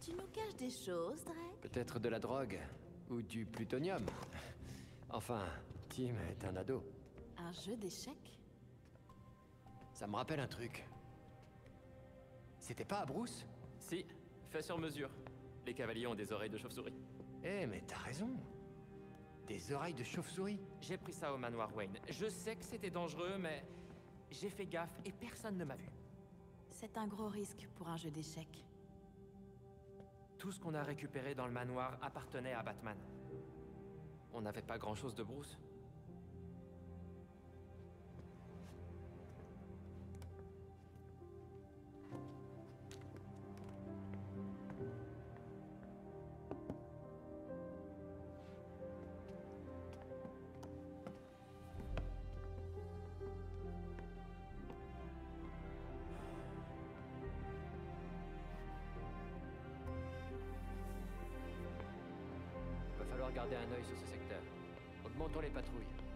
Tu nous caches des choses, Drake? Peut-être de la drogue. Ou du plutonium. Enfin, Tim est un ado. Un jeu d'échecs? Ça me rappelle un truc. C'était pas à Bruce? Si, fait sur mesure. Les cavaliers ont des oreilles de chauve-souris. Eh, mais t'as raison. Des oreilles de chauve-souris. J'ai pris ça au manoir Wayne. Je sais que c'était dangereux, mais j'ai fait gaffe et personne ne m'a vu. C'est un gros risque pour un jeu d'échecs. Tout ce qu'on a récupéré dans le manoir appartenait à Batman. On n'avait pas grand-chose de Bruce. Va falloir garder un œil sur ce secteur. Augmentons les patrouilles.